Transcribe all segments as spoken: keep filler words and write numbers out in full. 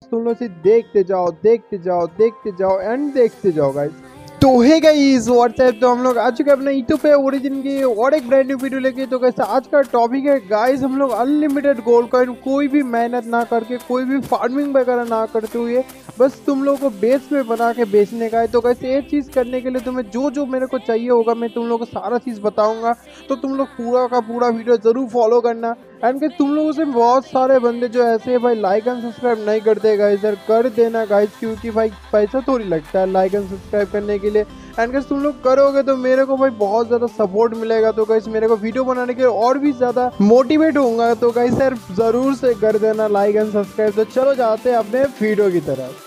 तुम लोग सिर्फ देखते जाओ देखते जाओ देखते जाओ एंड देखते जाओ गाइस। तो है गाइस व्हाट्सएप, तो हम लोग आ चुके हैं अपने यूट्यूब पे ओरिजिन की और एक ब्रांड न्यू वीडियो लेके। तो गाइस आज का टॉपिक है गाइस, हम लोग अनलिमिटेड गोल्ड कॉइन कोई भी मेहनत ना करके, कोई भी फार्मिंग वगैरह ना करते हुए बस तुम लोग को बेस में बना के बेचने का है। तो गाइस ये चीज़ करने के लिए तुम्हें जो जो मेरे को चाहिए होगा मैं तुम लोग को सारा चीज़ बताऊंगा। तो तुम लोग पूरा का पूरा वीडियो जरूर फॉलो करना। एंड गाइस तुम लोगों से बहुत सारे बंदे जो ऐसे हैं भाई लाइक एंड सब्सक्राइब नहीं करते गाइस, यार कर देना गाइस, क्योंकि भाई पैसा थोड़ी लगता है लाइक एंड सब्सक्राइब करने के लिए। एंड गाइस तुम लोग करोगे तो मेरे को भाई बहुत ज़्यादा सपोर्ट मिलेगा। तो गाइस मेरे को वीडियो बनाने के लिए और भी ज़्यादा मोटिवेट होऊंगा। तो गाइस यार ज़रूर से कर देना लाइक एंड सब्सक्राइब। तो चलो जाते हैं अपने वीडियो की तरफ।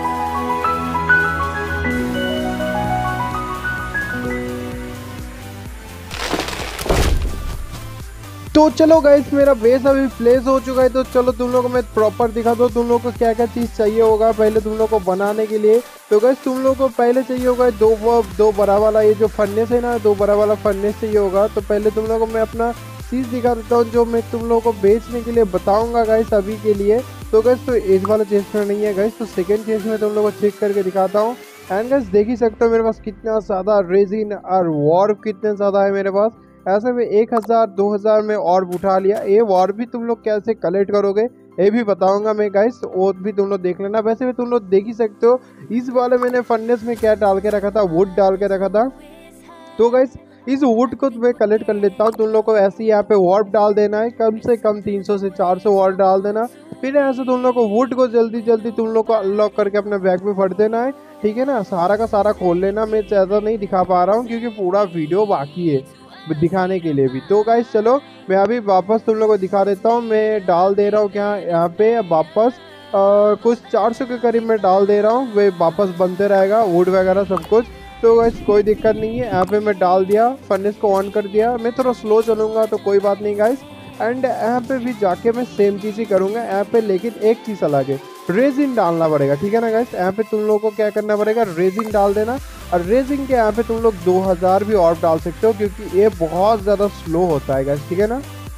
तो चलो गाइस मेरा बेस अभी प्लेस हो चुका है। तो चलो तुम लोग को मैं प्रॉपर दिखा दो तुम लोग को क्या क्या चीज़ चाहिए होगा पहले तुम लोग को बनाने के लिए। तो गाइस तुम लोग को पहले चाहिए होगा दो दो बड़ा वाला ये जो फर्नेस है ना, दो बड़ा वाला फर्नेस चाहिए होगा। तो पहले तुम लोग को मैं अपना चीज़ दिखा देता हूँ जो मैं तुम लोगों को बेचने के लिए बताऊँगा गाइस अभी के लिए। तो गाइस तो इस वाला चेस्ट में नहीं है गाइस, तो सेकेंड चेस्ट में तुम लोग को चेक करके दिखाता हूँ। एंड गाइस देख ही सकते हो मेरे पास कितना ज़्यादा रेजिन और वॉर्प कितने ज़्यादा है मेरे पास। ऐसे में एक हज़ार दो हज़ार में और उठा लिया। ये वॉर भी तुम लोग कैसे कलेक्ट करोगे ये भी बताऊंगा मैं गाइस, वो भी तुम लोग देख लेना। वैसे भी तुम लोग देख ही सकते हो इस वाले मैंने फर्नेस में क्या डाल के रखा था, वुड डाल के रखा था। तो गाइस इस वुड को मैं कलेक्ट कर लेता हूँ। तुम लोग को ऐसे ही यहाँ पे वॉर्प डाल देना है, कम से कम तीन सौ से चार सौ वॉर्प डाल देना। फिर ऐसे तुम लोग को वुड को जल्दी जल्दी तुम लोग को अनलॉक करके अपने बैग में भर देना है, ठीक है ना। सारा का सारा खोल लेना। मैं ज़्यादा नहीं दिखा पा रहा हूँ क्योंकि पूरा वीडियो बाकी है दिखाने के लिए भी। तो गाइस चलो मैं अभी वापस तुम लोगों को दिखा देता हूँ। मैं डाल दे रहा हूँ क्या यहाँ पे वापस आ, कुछ चार सौ के करीब मैं डाल दे रहा हूँ, वे वापस बनते रहेगा वुड वगैरह सब कुछ। तो गाइस कोई दिक्कत नहीं है, यहाँ पे मैं डाल दिया, फर्नेस को ऑन कर दिया। मैं थोड़ा स्लो चलूँगा तो कोई बात नहीं गाइस। एंड यहाँ पे भी जाके मैं सेम चीज़ ही करूँगा यहाँ पे, लेकिन एक चीज़ अलग है, रेजिन डालना पड़ेगा, ठीक है ना गाइस। यहाँ पे तुम लोगों को क्या करना पड़ेगा, रेजिन डाल देना। और रेजिंग के यहाँ पे तुम लोग दो हज़ार भी और डाल सकते हो क्योंकि ये बहुत ज़्यादा स्लो होता है गाइस, ठीक है ना।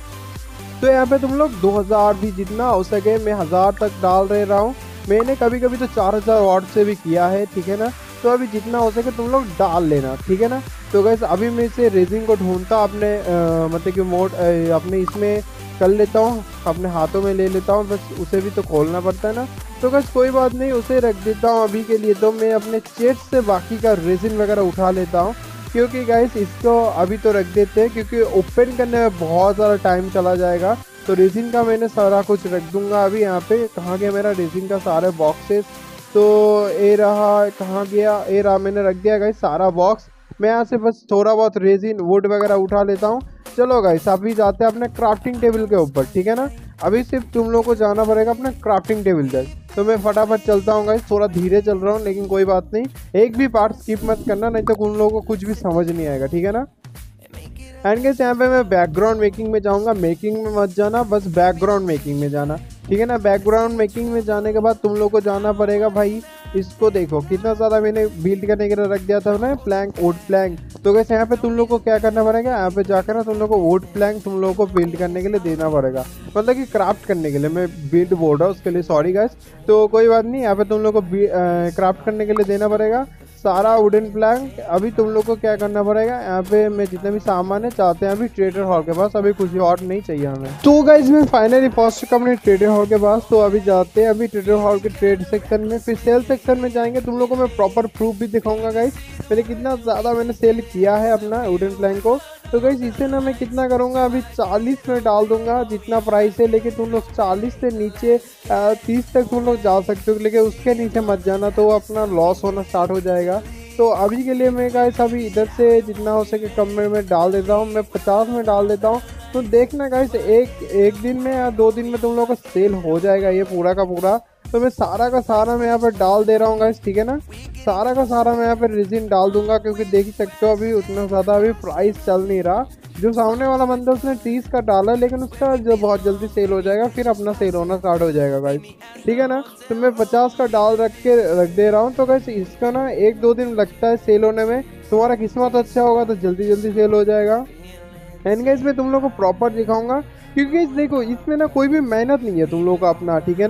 तो यहाँ पे तुम लोग दो हज़ार भी जितना हो सके मैं हज़ार तक डाल दे रहा हूँ। मैंने कभी कभी तो चार हज़ार और से भी किया है, ठीक है ना। तो अभी जितना हो सके तुम लोग डाल लेना, ठीक है ना। तो गाइस अभी मैं इसे रेजिंग को ढूंढता अपने मतलब कि मोड अपने इसमें कर लेता हूँ, अपने हाथों में ले लेता हूँ, बस उसे भी तो खोलना पड़ता है ना। तो गाइस कोई बात नहीं, उसे रख देता हूँ अभी के लिए। तो मैं अपने चेस्ट से बाकी का रेजिन वगैरह उठा लेता हूँ क्योंकि गाइस इसको अभी तो रख देते हैं क्योंकि ओपन करने में बहुत ज़्यादा टाइम चला जाएगा। तो रेजिन का मैंने सारा कुछ रख दूंगा अभी यहाँ पे। कहाँ गया मेरा रेजिन का सारे बॉक्सेस, तो ए रहा, कहाँ गया, ए रहा, मैंने रख दिया गाइस सारा बॉक्स। मैं यहाँ से बस थोड़ा बहुत रेजिन वुड वगैरह उठा लेता हूँ। चलो गाइस अभी जाते हैं अपने क्राफ्टिंग टेबल के ऊपर, ठीक है ना। अभी सिर्फ तुम लोग को जाना पड़ेगा अपने क्राफ्टिंग टेबल तक। तो मैं फटाफट चलता हूँ गाइस, थोड़ा धीरे चल रहा हूँ लेकिन कोई बात नहीं, एक भी पार्ट स्किप मत करना नहीं तो उन लोगों को कुछ भी समझ नहीं आएगा, ठीक है ना। एंड गाइस यहाँ पे मैं बैकग्राउंड मेकिंग में जाऊँगा, मेकिंग में मत जाना, बस बैकग्राउंड मेकिंग में जाना, ठीक है ना। बैकग्राउंड मेकिंग में जाने के बाद तुम लोग को जाना पड़ेगा भाई, इसको देखो कितना ज़्यादा मैंने बिल्ड करने के लिए रख दिया था ना प्लैंक, वुड प्लैंक। तो गाइस यहाँ पे तुम लोग को क्या करना पड़ेगा, यहाँ पे जाकर ना तुम लोग को वुड प्लैंक तुम लोगों को बिल्ड करने के लिए देना पड़ेगा, मतलब कि क्राफ्ट करने के लिए। मैं बिल्ड बोल रहा हूँ उसके लिए सॉरी गाइस। तो कोई बात नहीं, यहाँ पे तुम लोग को क्राफ्ट करने के लिए देना पड़ेगा सारा वुडन प्लैंक। अभी तुम लोग को क्या करना पड़ेगा, यहाँ पे मैं जितने भी सामान है चाहते हैं अभी ट्रेडर हॉल के पास, अभी कुछ और नहीं चाहिए हमें। तो गाइस मैं फाइनली पहुंच चुका अपने ट्रेडर हॉल के पास। तो अभी जाते हैं अभी ट्रेडर हॉल के ट्रेड सेक्शन में, फिर सेल सेक्शन में जाएंगे। तुम लोग को मैं प्रॉपर प्रूफ भी दिखाऊंगा गाइस, मैंने कितना ज़्यादा मैंने सेल किया है अपना वुडन प्लैंक को। तो गाइस इसे ना मैं कितना करूँगा, अभी चालीस में डाल दूंगा जितना प्राइस है, लेकिन तुम लोग चालीस से नीचे तीस तक तुम लोग जा सकते हो, लेकिन उसके नीचे मत जाना तो अपना लॉस होना स्टार्ट हो जाएगा। तो अभी के लिए मैं गाइस अभी इधर से जितना हो सके कम में मैं डाल देता हूँ, मैं पचास में डाल देता हूँ। तो देखना गाइस एक एक दिन में या दो दिन में तुम लोगों का सेल हो जाएगा ये पूरा का पूरा। तो मैं सारा का सारा मैं यहाँ पर डाल दे रहा हूँ गाइस, ठीक है ना। सारा का सारा मैं यहाँ पर रेजिन डाल दूंगा क्योंकि देख ही सकते हो अभी उतना ज़्यादा अभी प्राइस चल नहीं रहा। जो सामने वाला बंदा उसने तीस का डाला लेकिन उसका जो बहुत जल्दी सेल हो जाएगा, फिर अपना सेल होना स्टार्ट हो जाएगा गाइस, ठीक है ना। तो मैं पचास का डाल रख के रख दे रहा हूँ। तो गाइस इसका ना एक दो दिन लगता है सेल होने में, तुम्हारा किस्मत अच्छा होगा तो जल्दी जल्दी सेल हो जाएगा। एंड गाइस मैं तुम लोग को प्रॉपर दिखाऊंगा क्योंकि देखो इसमें ना कोई भी मेहनत नहीं है तुम लोग का अपना, ठीक है ना।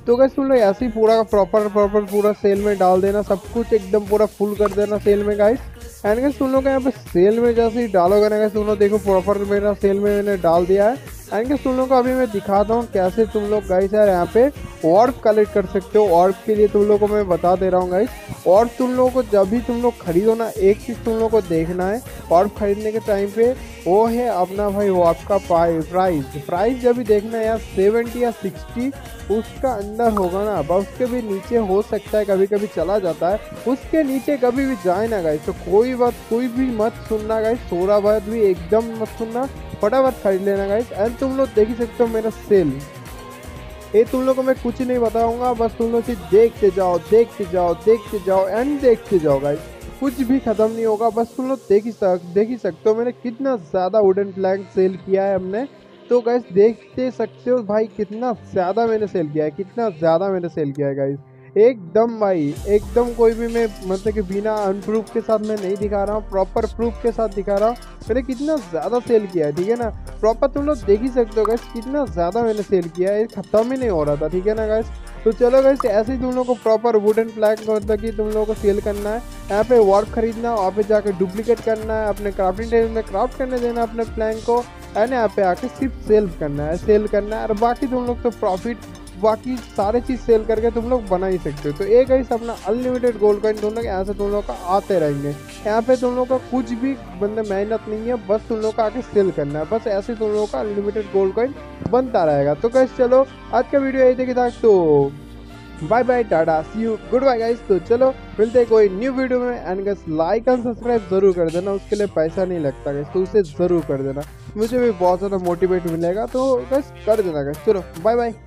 तो गैस तुम लोग ऐसे ही पूरा प्रॉपर प्रॉपर पूरा सेल में डाल देना, सब कुछ एकदम पूरा फुल कर देना सेल में गाइस। एंड गैस तुम लोग का यहाँ पे सेल में जैसे ही डालोगे ना गैस, तुम लोग देखो प्रॉपर मेरा सेल में मैंने डाल दिया है। एंड गैस तुम लोग को अभी मैं दिखाता हूँ कैसे तुम लोग गाइस यार यहाँ पे ऑर्ब कलेक्ट कर सकते हो। ऑर्ब के लिए तुम लोग को मैं बता दे रहा हूँ गाइस। ऑर्ब तुम लोगों को जब भी तुम लोग खरीदो ना, एक चीज़ तुम लोग को देखना है ऑर्ब खरीदने के टाइम पे, वो है अपना भाई वो आपका प्राइस प्राइस जब भी देखना है यार सेवेंटी या सिक्सटी उसका अंदर होगा ना, बस उसके भी नीचे हो सकता है, कभी कभी चला जाता है, उसके नीचे कभी भी जाए ना गाइस। तो कोई बात कोई भी मत सुनना गाइस, थोड़ा बहुत भी एकदम मत सुनना, फटाफट खरीद लेना गाइस। एंड तुम लोग देख ही सकते हो मेरा सेल, ये तुम लोग को मैं कुछ नहीं बताऊंगा, बस तुम लोग सिर्फ देखते जाओ देखते जाओ देखते जाओ एंड देखते जाओ गाइस, कुछ भी खत्म नहीं होगा, बस तुम लोग देख ही सक देख ही सकते हो मैंने कितना ज़्यादा वुडन प्लैंक सेल किया है हमने। तो गाइस देखते सकते हो भाई कितना ज़्यादा मैंने सेल किया है, कितना ज़्यादा मैंने सेल किया है गाइस, एकदम भाई एकदम कोई भी मैं मतलब कि बिना अनप्रूफ के साथ मैं नहीं दिखा रहा हूँ, प्रॉपर प्रूफ के साथ दिखा रहा हूँ मैंने कितना ज़्यादा सेल किया है, ठीक है ना। प्रॉपर तुम लोग देख ही सकते हो गाइस कितना ज़्यादा मैंने सेल किया है, खत्म ही नहीं हो रहा था, ठीक है ना गाइस। तो चलो गाइस ऐसे ही तुम लोग को प्रॉपर वुडन प्लैंक मतलब कि तुम लोगों को सेल करना है, यहाँ पे वर्क खरीदना, वहाँ पे जाकर डुप्लीकेट करना है, अपने क्राफ्टिंग टेबल में क्राफ्ट करने देना अपने प्लैंक को, एंड यहाँ पे आके सिर्फ सेल करना है सेल करना है और बाकी तुम लोग तो प्रॉफिट बाकी सारे चीज़ सेल करके तुम लोग बना ही सकते हो। तो एक गाइस अपना अनलिमिटेड गोल्ड कॉइन तुम लोग यहाँ से तुम लोग का आते रहेंगे, यहाँ पे तुम लोग का कुछ भी बंदे मेहनत नहीं है, बस तुम लोग का आके सेल करना है, बस ऐसे तुम लोग का अनलिमिटेड गोल्ड कॉइन बनता रहेगा। तो गाइस चलो आज का वीडियो यही तक था, तो bye bye tata see you goodbye guys. तो चलो मिलते हैं कोई न्यू वीडियो में, and guys like and subscribe जरूर कर देना, उसके लिए पैसा नहीं लगता गाइस, तो उसे जरूर कर देना, मुझे भी बहुत ज़्यादा मोटिवेट मिलेगा, तो गाइस कर देना गाइस। चलो बाय बाय।